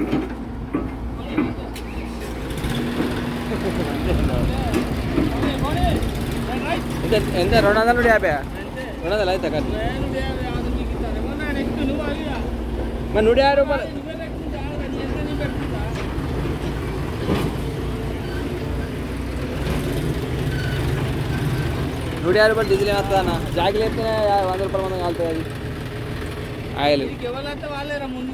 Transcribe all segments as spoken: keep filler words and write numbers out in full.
ఎంత రెండు వందల నూట యాభై రెండు వందలు అవుతా కదా మరి నూట యాభై రూపాయలు నూట యాభై రూపాయలు డీజిల్ ఏమవుతుంది అన్న జాకిలు వేస్తేనే వంద రూపాయల మంది కాలుతుంది అది ఆయిల్ వాళ్ళేరా ముందు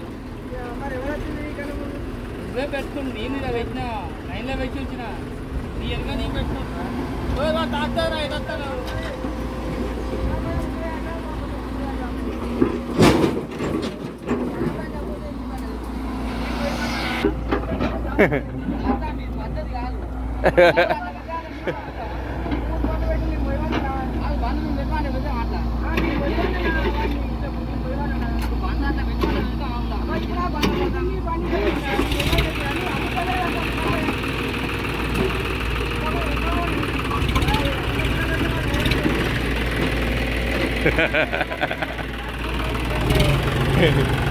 నువ్వే పెట్టుకుని నేను ఇలా పెట్టిన లైన్లో పెట్టి వచ్చిన నీ ఎనక నీ పెట్టుకున్నా తాగుతారా ఇదొస్తాను Ha ha ha ha.